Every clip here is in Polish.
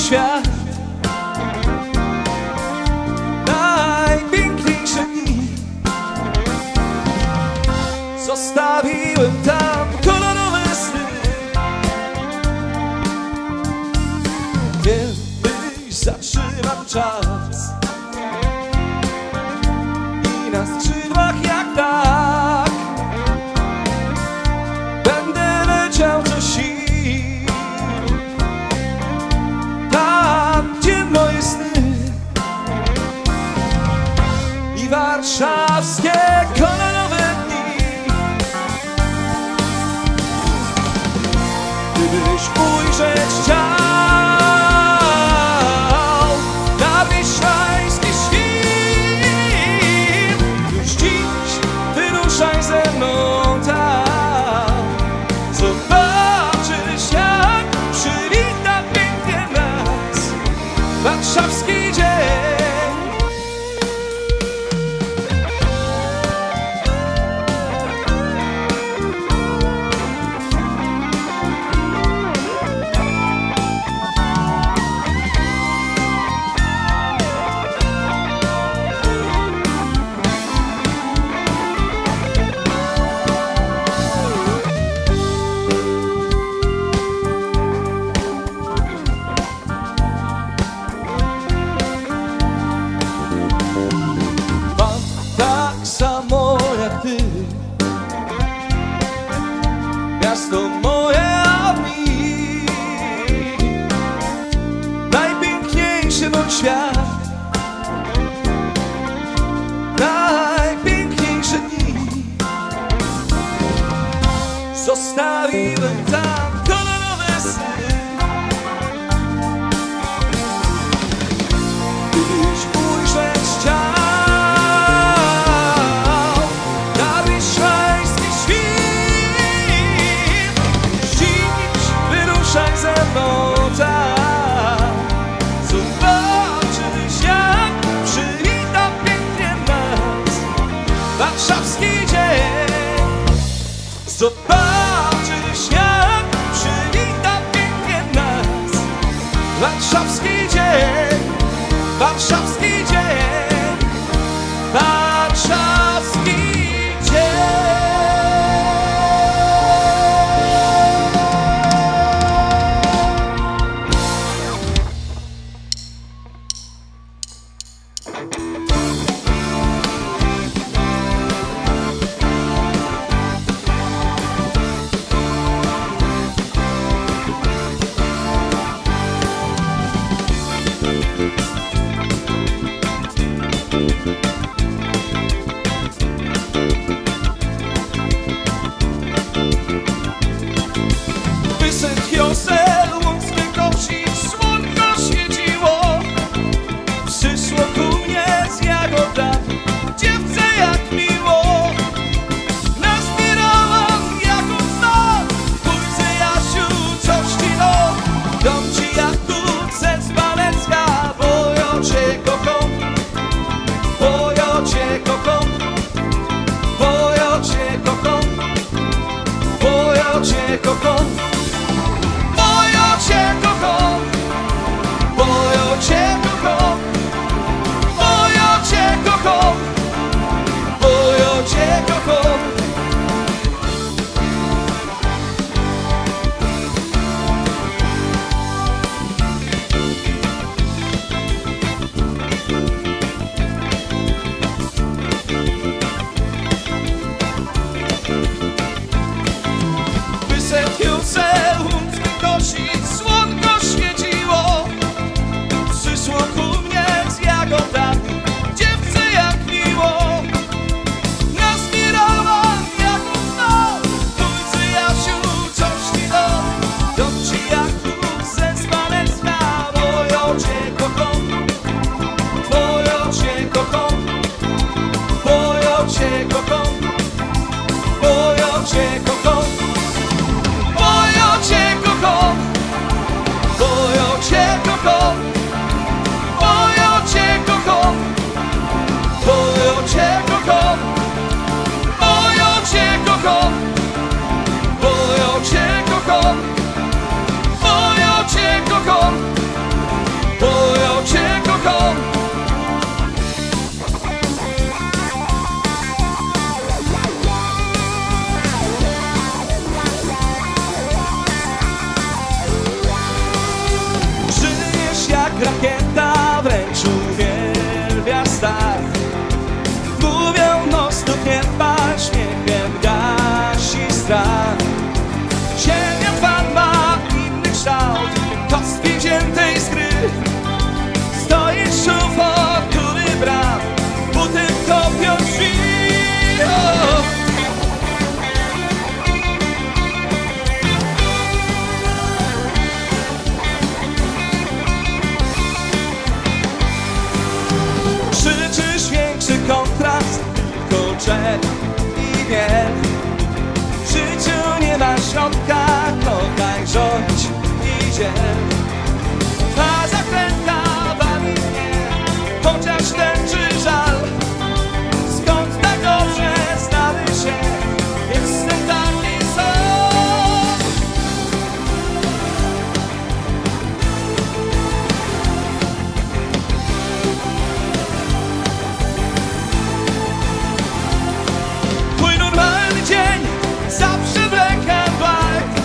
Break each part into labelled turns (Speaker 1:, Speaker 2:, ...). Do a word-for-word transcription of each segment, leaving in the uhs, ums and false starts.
Speaker 1: świat. Najpiękniejsze dni zostawiłem tam, kolorowe sny. Kiedyś zatrzymam czas i na skrzydłach jak tak będę leciał co sił tam, gdzie moje sny i warszawskie kolorowe dni. Gdybyś ujrzeć chciał na wiślański świt, już dziś wyruszaj ze mną tam. Zobaczysz, jak przywita pięknie nas warszawski dzień. Samo jak ty, miasto moje, a mi najpiękniejszy mój świat. Najpiękniejsze dni zostawiłem tam, kolorowe sny. Gdybyś ujrzeć chciał ze mną tam, zobaczysz, jak przywita pięknie nas warszawski dzień. Zobaczysz, jak przywita pięknie nas warszawski dzień. Warszawski dzień. Warszawski dzień. jak rakieta wręcz uwielbia start. Mówią, no znów nie pal, śmiechem gasi strach. Ziemia fan ma inny kształt, kostki wziętej z gry. Stoisz u fortuny bram, butem kopią drzwi. Oh. Krzyczysz większy kontrast, tylko czek i wiel. W życiu nie ma środka, kochaj, rządź i dziel. Ta zakręta bawi mnie, chociaż tęczy żal. Skąd tak dobrze znamy się, jestem taki sam. Twój normalny dzień zawsze black and white.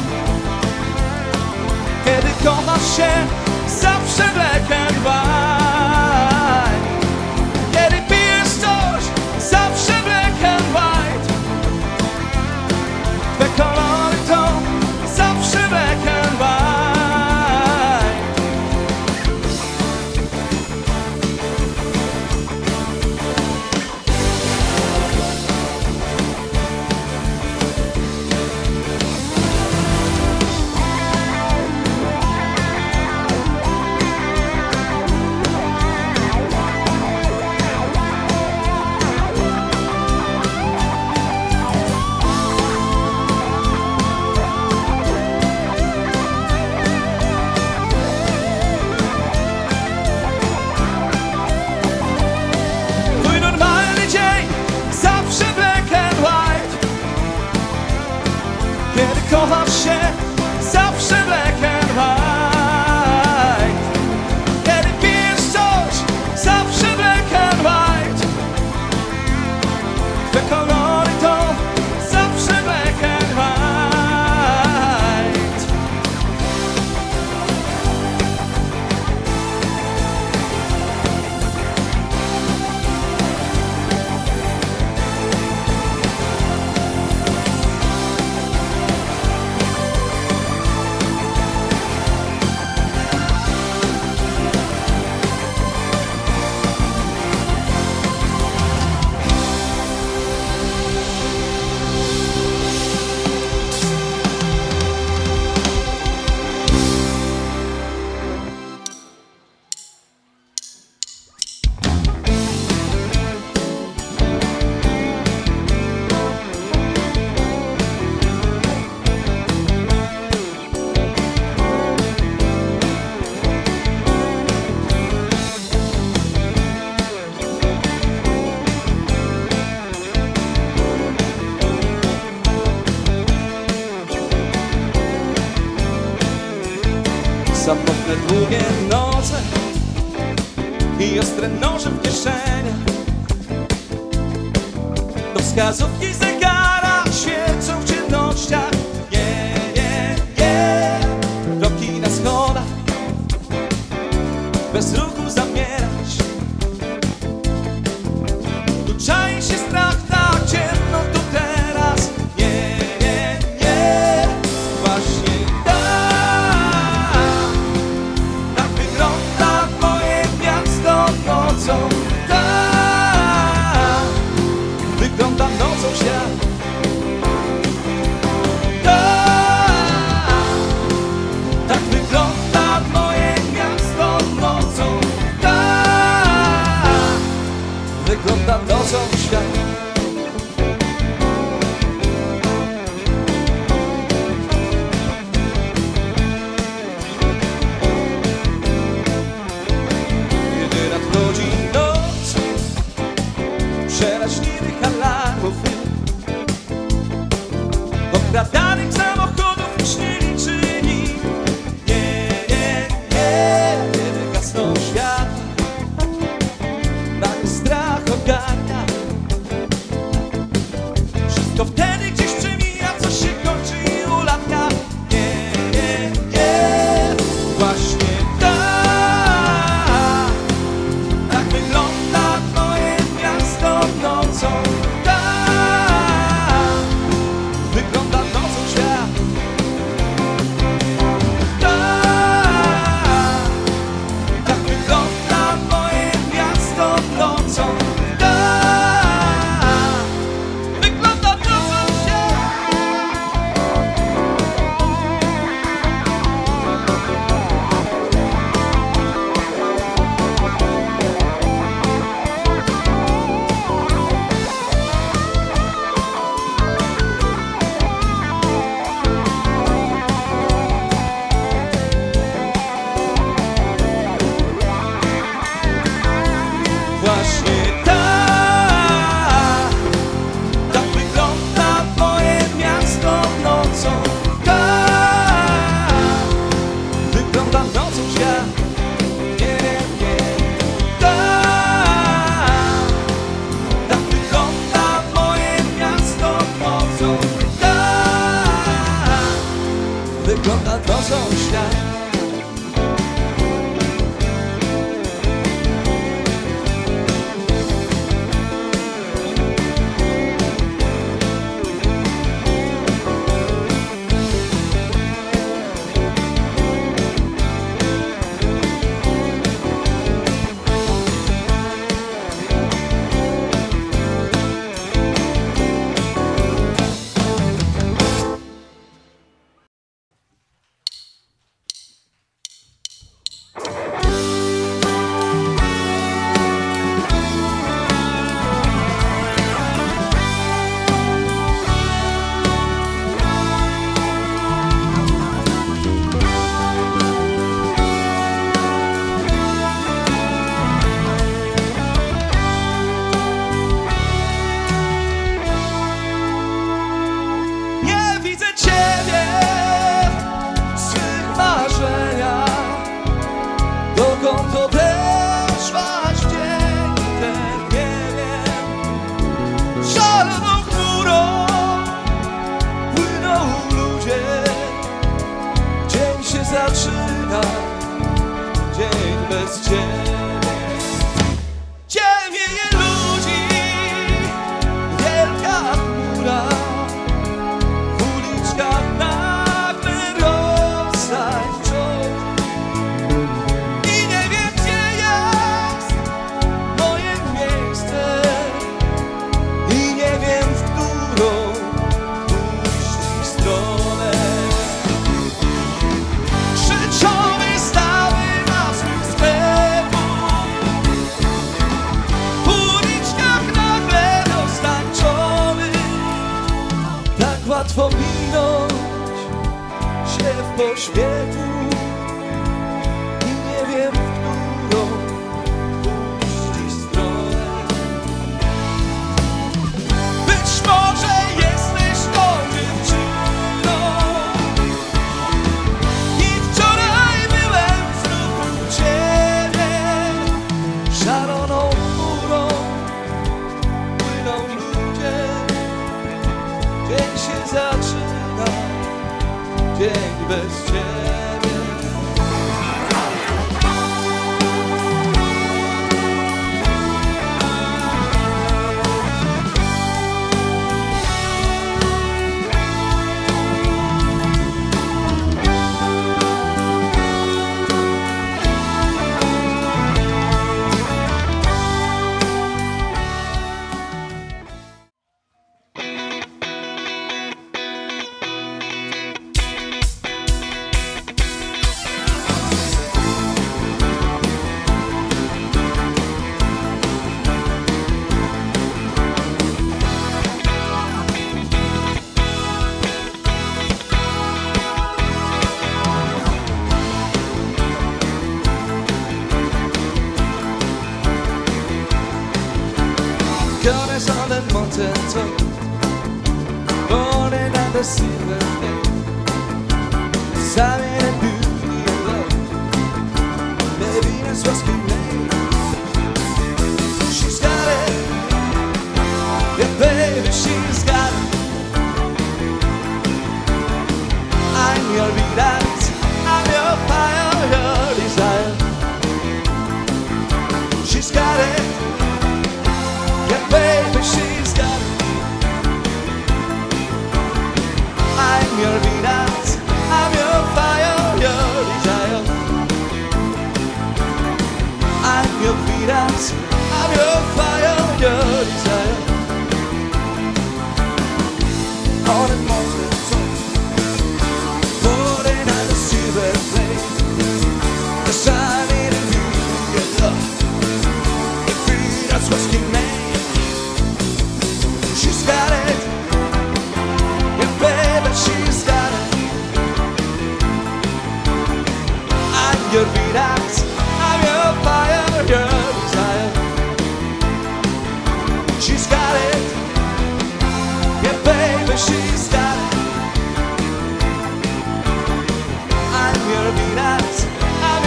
Speaker 1: Kiedy kochasz się, zawsze black and white. Kiedy pijesz coś, zawsze black and white. Twe kolory to zawsze black and white. Twój normalny dzień zawsze black and white. Kiedy kochasz się, zawsze black and white. Kiedy pijesz coś, zawsze black and white. Twe kolory to zawsze black and white. Samotne długie noce i ostre noże w kieszeniach. Do wskazówki zegara świecą w ciemnościach. Nie, nie, nie. Kroki na schodach, bez ruchu zamierasz. Tu czai się strach, tak ciemno tu teraz. Nie, nie, nie. Właśnie wygląda nocą świat. nocą świat. Nie wiem, nie tak, tak wygląda moje miasto nocą. Tak wygląda nocą świat. Dokąd odeszłaś w dzień ten, nie wiem. Szaloną chmurą płyną ludzie. Dzień się zaczyna, dzień bez ciebie. Ciemnieje ludzi, wielka chmura. W uliczkach nagle roztańczą. Łatwo minąć się w pośpiechu i nie wiem, w którą puścić stronę. Być może jesteś tą dziewczyną i wczoraj byłem znów u ciebie. Szaloną chmurą płyną ludzie. Dzień się zaczyna, dzień bez ciebie. Goddess on the mountain top, morning at the silver lake, Simon and beauty and love, maybe that's what's been made. She's got it, yeah baby, she's got it. I'm your delight, I'm your fire, your desire. She's got it. Baby, she's got it. I'm your delight, I'm your fire, your desire. I'm your delight, I'm your fire, your desire. On a mountain top, falling at the silver flame, the sun in a new love. If that's what's keeping me. She's got it, yeah baby, she's got it. I'm your delight, I'm your fire, your desire. She's got it, yeah baby, she's got it. I'm your delight, I'm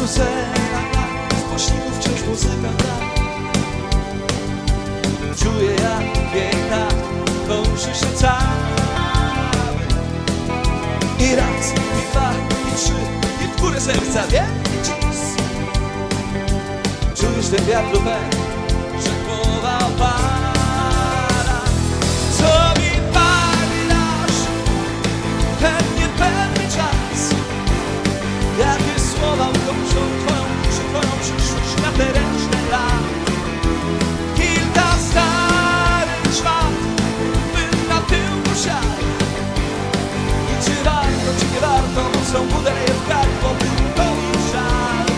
Speaker 1: karuzela, złośników wciąż muzyka gra. Czuję jak bieg tak kończy się cały. I raz, i dwa, i trzy, i w górę serca wielki cios. Czujesz ten wiatr pęd, że głowa opada. Co mi Pani dasz, ten niepewny czas? Jakie słowa ukończą Twoją duszę, Twoją przyszłość na te resztę lat? Kilka starych szmat bym na tył posiadł. I czy warto, czy nie warto mocną budelę w gardło, by to mi żal?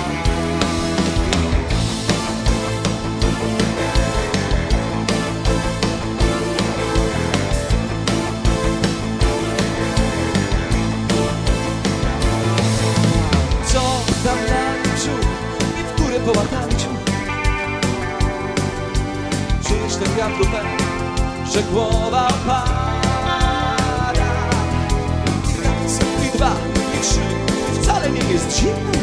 Speaker 1: Co tam na brzuch i w górę po łatarciu? Czujesz ten wiatr pęd, że głowa opada. Raz, i dwa, i trzy, wcale nie jest zimno.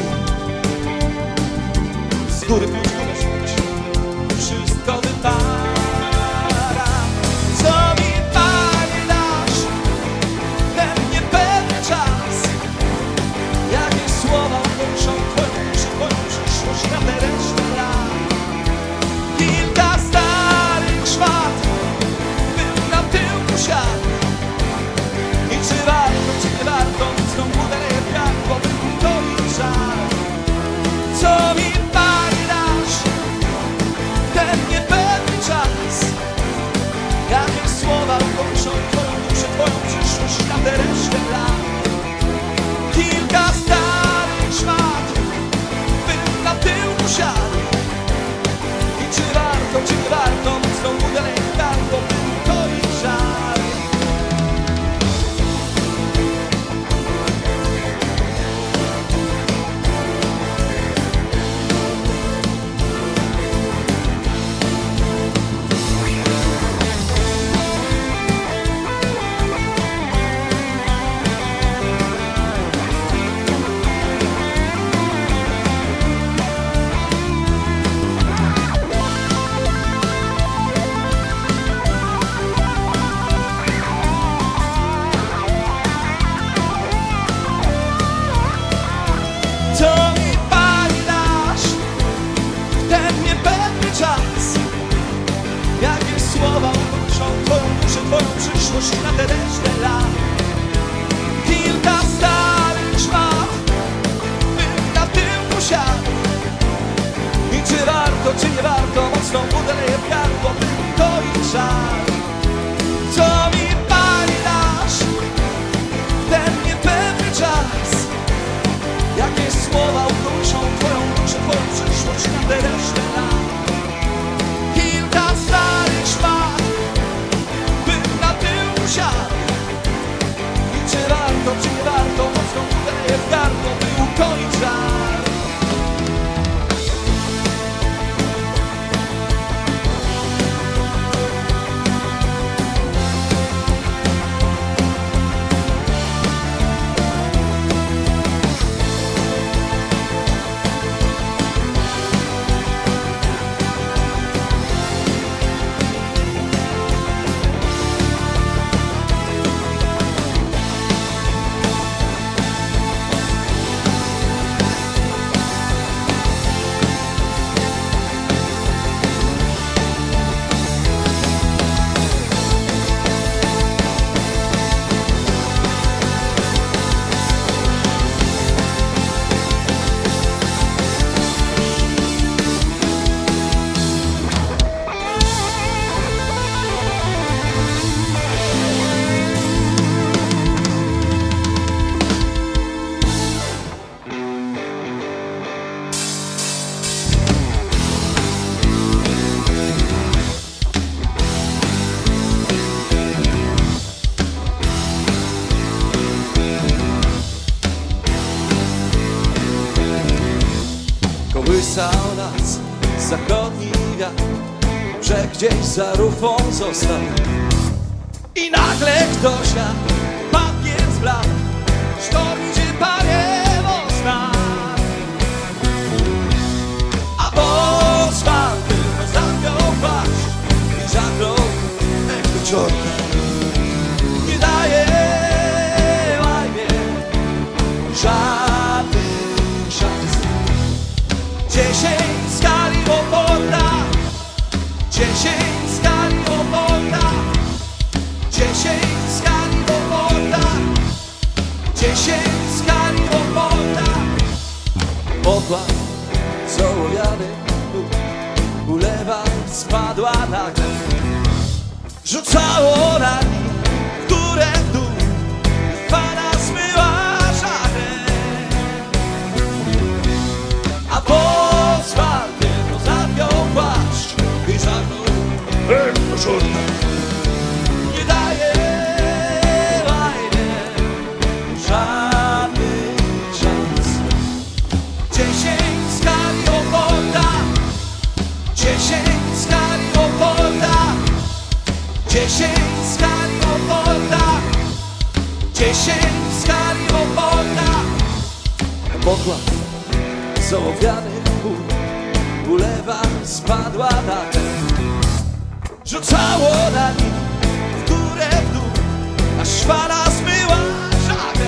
Speaker 1: Z góry pić gumę rzuć, wszystko wypada. Co mi Pani dasz, ten niepewny czas? Jakie słowa ukończą Twoją duszę, Twoją przyszłość na te resztę lat? Kilka starych szmat bym na tył posiadł. I czy warto, czy nie warto mocną budelę w gardło, by to mi żal? Co mi Pani dasz, ten niepewny czas? Jakie słowa ukończą Twoją duszę, Twoją przyszłość na te resztę lat? Kilka starych szmat bym na tył posiadł. I czy warto, czy nie warto mocną budelę w gardło, by to mi żal? Co mi Pani dasz, ten niepewny czas? Jakie słowa ukończą Twoją duszę, Twoją przyszłość na te resztę lat? Kilka starych szmat bym na tył posiadł. I czy warto, czy nie warto mocną budelę w gardło, by to i żal? Co mi Pani dasz, ten niepewny czas? Jakie słowa ukończą Twoją duszę, Twoją przyszłość na te resztę lat? Kilka starych szmat bym na tył usiadł. I czy warto, czy nie warto mocną budelę w gardło, by ukoić żal? Kołysał nas zachodni wiatr, brzeg gdzieś za rufą został. I nagle ktoś jak padnie z blach, sztorm idzie parę znak. Dziesięć skali Oporta, dziesięć skali Oporta, dziesięć skali Oporta, dziesięć skali Oporta. Pokład zołowiany ulewa, spadła nagle, rzucało na nim w górę, w dół, fala zmyła żagle. A po asfaltem zapiął płaszcz i zagnął: ej, to żurna, nie daje łajny żadny szans. Dziesięć skali Oporta, dziesięć skali Oporta, dziesięć skali Oporta, dziesięć skali Oporta. Pokład z ołowianych pól ulewa, spadła nagle, rzucało na nim w górę, w dół, aż fala zmyła żagle.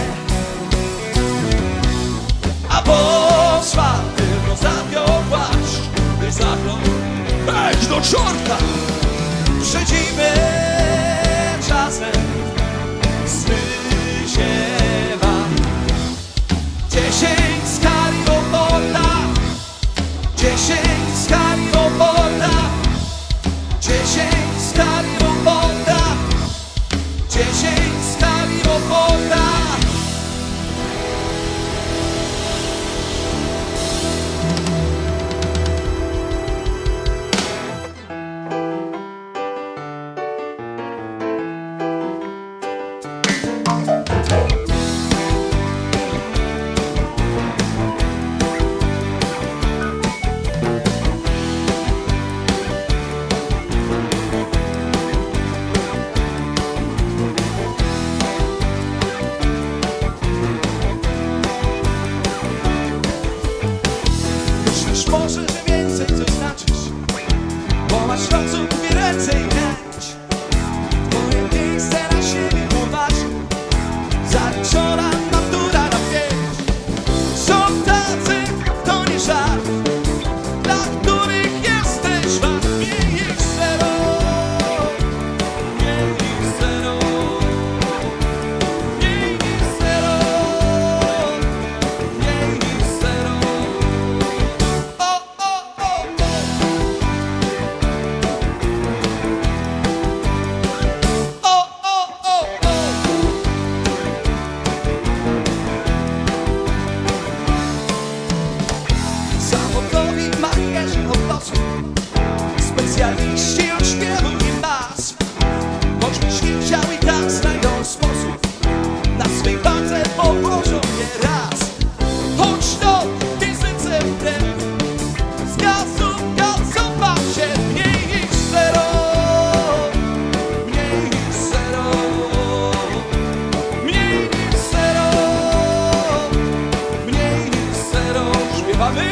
Speaker 1: A po asfaltem zapiął płaszcz i zaklął: ej, do czorta, przedzimy czasem sny się wam. Dziesięć skali Oporta, dziesięć skali Oporta, dziesięć skali Oporta, dziesięć skali Oporta. Może, że więcej coś znaczysz, bo masz rozum i ręce i chęć. Twoje miejsce na siebie uważaj, zaliczona matura na pięć. Są tacy, to nie żart, dla których jesteś wart. Mniej niż zero, mniej niż zero, mniej niż zero, mniej niż zero. Zawodowi makierzy od losu, specjaliści od śpiewu i mas. Choćbyś nie chciał, i tak znajdą sposób, na swej wadze położą je raz. Choć to fizyce wbrew, z gazu gazą wam się. Mniej niż zero, mniej niż zero, mniej niż zero, mniej niż zero. Śpiewamy?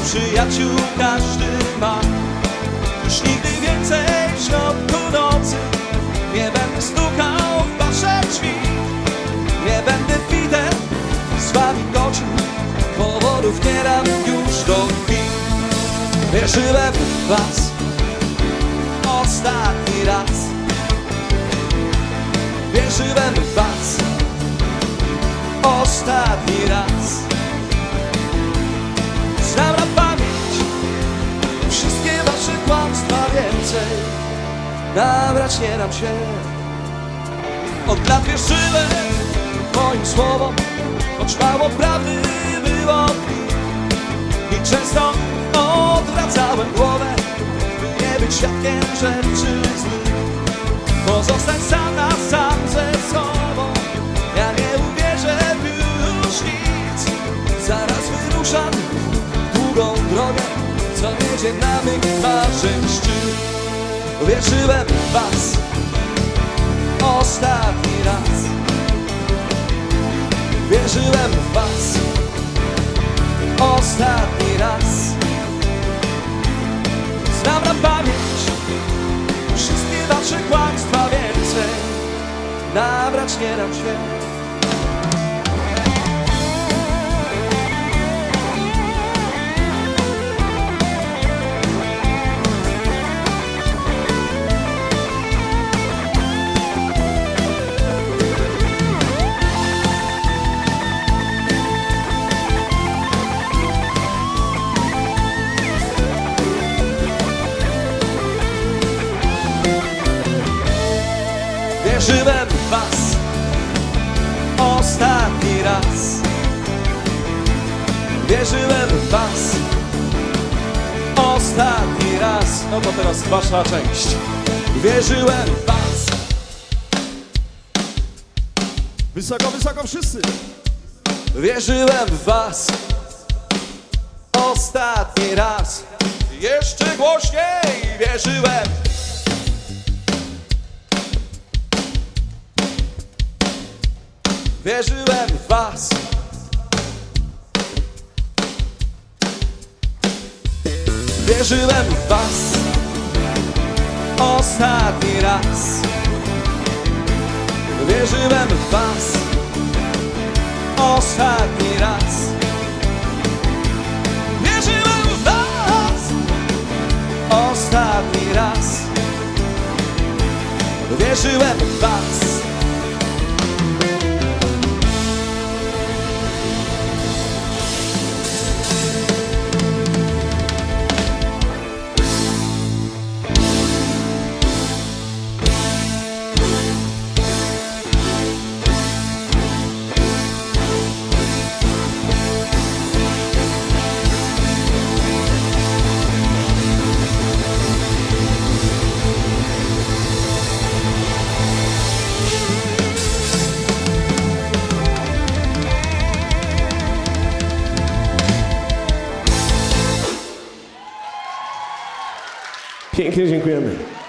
Speaker 1: Przyjaciół każdy ma. Już nigdy więcej w środku nocy nie będę stukał w wasze drzwi. Nie będę wider z wami toczył, powodów nie dam już do krwi. Wierzyłem w was ostatni raz. Wierzyłem w was ostatni raz. Znam na pamięć wszystkie wasze kłamstwa, więcej nabrać nie dam się. Od lat wierzyłem moim słowom, choć mało prawdy było w nich. I często odwracałem głowę, by nie być świadkiem rzeczy złych. Pozostać sam na sam ze sobą, ja nie uwierzę w już nic. Zaraz wyruszam w długą drogę, co wiedzie na mych marzeń szczyt. Wierzyłem w was ostatni raz. Wierzyłem w was ostatni raz. Znam na pamięć wszystkie wasze kłamstwa, więcej nabrać nie dam się. Wierzyłem w was ostatni raz. Wierzyłem w was ostatni raz. No to teraz wasza część. Wierzyłem w was.
Speaker 2: Wysoko, wysoko wszyscy.
Speaker 1: Wierzyłem w was ostatni raz. Jeszcze głośniej. Wierzyłem. Wierzyłem w was. Wierzyłem w was ostatni raz. Wierzyłem w was ostatni raz. Wierzyłem w was ostatni raz. Wierzyłem w was.
Speaker 2: Pięknie dziękujemy.